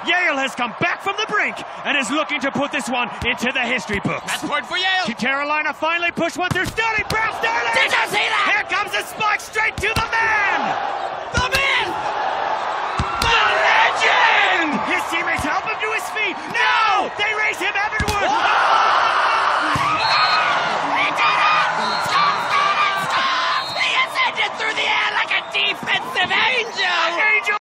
Yale has come back from the brink and is looking to put this one into the history books. That's point for Yale. Carolina finally pushed one through Sterling. Brown Sterling! Did you see that? Here comes the spike straight to the man! The man!